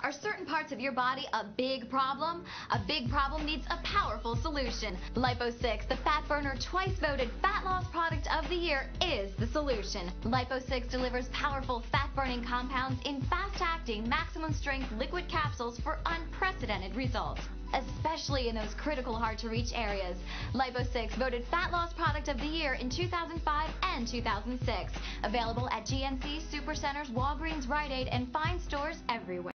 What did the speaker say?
Are certain parts of your body a big problem? A big problem needs a powerful solution. Lipo6, the fat burner twice voted fat loss product of the year, is the solution. Lipo6 delivers powerful fat burning compounds in fast-acting, maximum strength liquid capsules for unprecedented results, especially in those critical hard-to-reach areas. Lipo6 voted Fat Loss Product of the Year in 2005 and 2006. Available at GNC, Supercenters, Walgreens, Rite Aid, and fine stores everywhere.